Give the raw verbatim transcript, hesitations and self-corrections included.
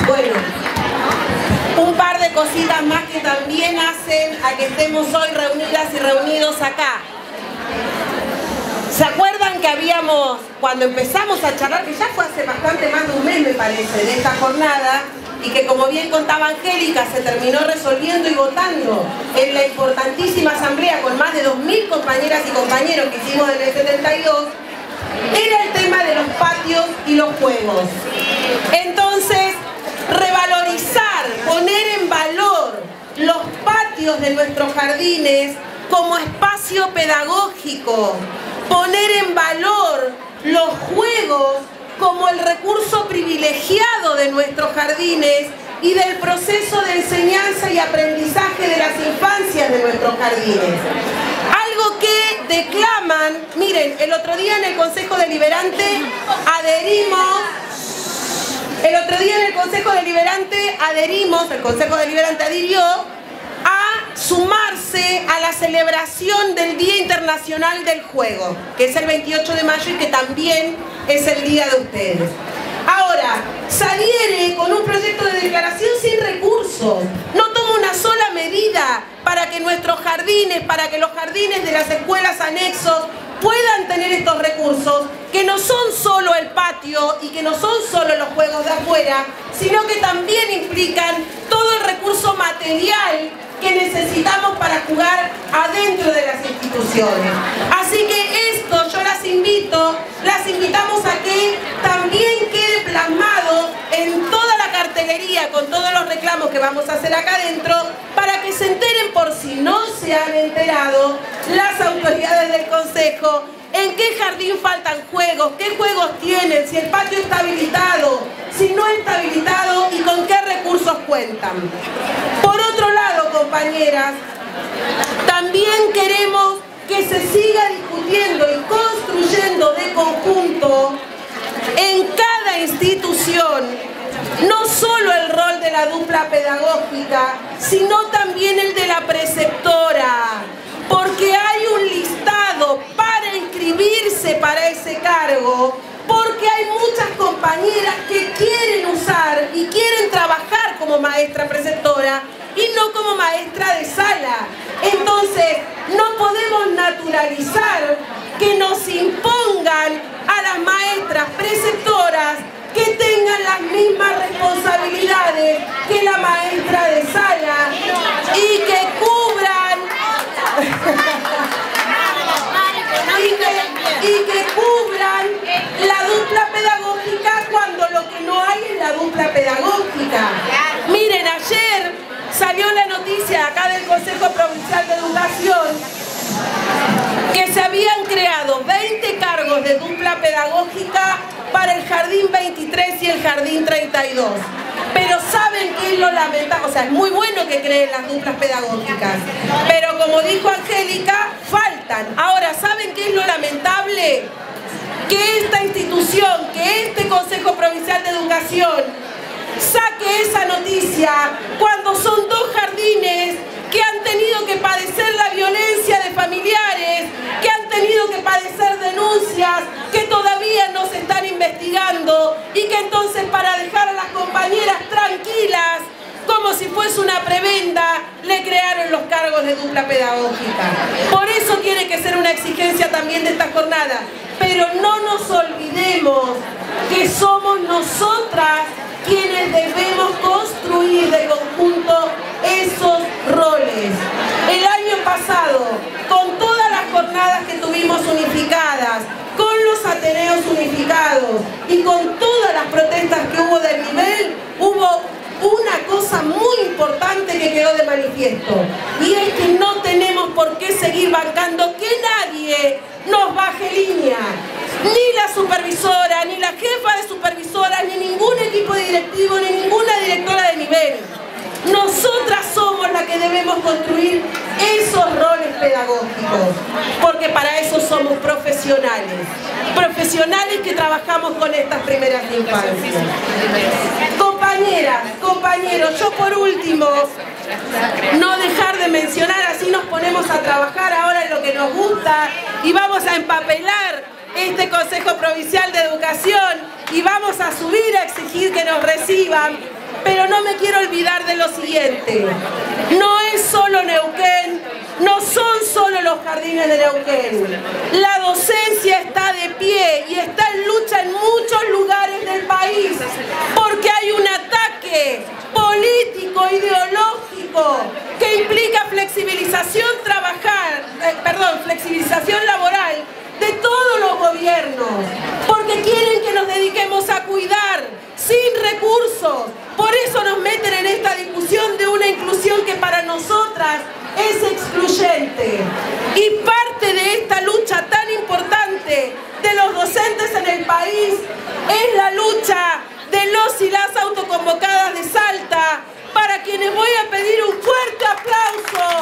Bueno, un par de cositas más que también hacen a que estemos hoy reunidas y reunidos acá. ¿Se acuerdan que habíamos, cuando empezamos a charlar, que ya fue hace bastante más de un mes me parece, de esta jornada, y que como bien contaba Angélica, se terminó resolviendo y votando en la importantísima asamblea con más de dos mil compañeras y compañeros que hicimos en el setenta y dos, era el tema de los patios y los juegos. Entonces, revalorizar, poner en valor los patios de nuestros jardines como espacio pedagógico, poner en valor los juegos como el recurso privilegiado de nuestros jardines y del proceso de enseñanza y aprendizaje de las infancias de nuestros jardines. Algo que declaman, miren, el otro día en el Consejo Deliberante adherimos, el otro día en el Consejo Deliberante adherimos, el Consejo Deliberante adhirió a sumarse a la celebración del Día Internacional del Juego, que es el veintiocho de mayo y que también es el día de ustedes. Ahora, se adhiere con un proyecto de declaración sin recursos, no toma una sola medida para que nuestros jardines, para que los jardines de las escuelas anexos puedan tener estos recursos, que no son solo el patio y que no son solo los juegos de afuera, sino que también implican todo el recurso material que necesitamos para jugar adentro de las instituciones. Así que esto yo las invito, las invitamos a que también quede plasmado en toda la cartelería con todos los reclamos que vamos a hacer acá adentro, para que se enteren, por si no se han enterado, las autoridades del Consejo, en qué jardín faltan juegos, qué juegos tienen, si el patio está habilitado, si no está habilitado y con qué recursos cuentan. Por otro lado, compañeras, también queremos que se siga discutiendo y construyendo de conjunto en cada institución no solo el rol de la dupla pedagógica, sino también el de la preceptora, porque hay un listado para inscribirse para ese cargo, porque hay muchas compañeras que quieren usar y quieren trabajar como maestra preceptora y no como maestra de sala. Entonces, no podemos naturalizar que nos impongan a las maestras preceptoras que tengan las mismas responsabilidades que la maestra de sala y que cubran y, que, y que cubran la dupla pedagógica cuando lo que no hay es la dupla pedagógica. Miren, ayer salió la noticia acá del Consejo Provincial de Educación que se habían creado veinte cargos de dupla pedagógica para el Jardín veintitrés y el Jardín treinta y dos. Pero ¿saben qué es lo lamentable? O sea, es muy bueno que creen las duplas pedagógicas, pero como dijo Angélica, faltan. Ahora, ¿saben qué es lo lamentable? Que esta institución, que este Consejo Provincial de Educación saque esa noticia cuando son dos jardines que han tenido que padecer la violencia de familiares, que han tenido que padecer denuncias, que todavía no se están investigando y que entonces para dejar a las compañeras tranquilas, como si fuese una prebenda, le crearon los cargos de dupla pedagógica. Por eso tiene que ser una exigencia también de esta jornada. Pero no nos olvidemos que somos nosotras quienes debemos construir de conjunto esos roles. El año pasado, con todas las jornadas que tuvimos unificadas, con los ateneos unificados y con todas las protestas que hubo del nivel, hubo una cosa muy importante que quedó de manifiesto, y es que no tenemos por qué seguir bancando que nadie nos baje línea, ni la supervisora, ni la jefa de supervisora, ni ningún equipo directivo, ni ninguna directora de nivel. Nosotras somos las que debemos construir esos roles pedagógicos, porque para eso somos profesionales, profesionales que trabajamos con estas primeras infancias. Compañeras, compañeros, yo por último, no dejar de mencionar, así nos ponemos a trabajar ahora en lo que nos gusta y vamos a empapelar este Consejo Provincial de Educación y vamos a subir a exigir que nos reciban. Pero no me quiero olvidar de lo siguiente. No es solo Neuquén, no son solo los jardines de Neuquén. La docencia está de pie y está en lucha en muchos lugares del país porque hay un ataque político, ideológico, que implica flexibilización trabajar, eh, perdón, flexibilización laboral de todos los gobiernos, porque quieren que nos dediquemos a cuidar sin recursos. Por eso nos meten en esta discusión de una inclusión que para nosotras es excluyente. Y parte de esta lucha tan importante de los docentes en el país es la lucha de los y las autoconvocadas de Salta, para quienes voy a pedir un fuerte aplauso.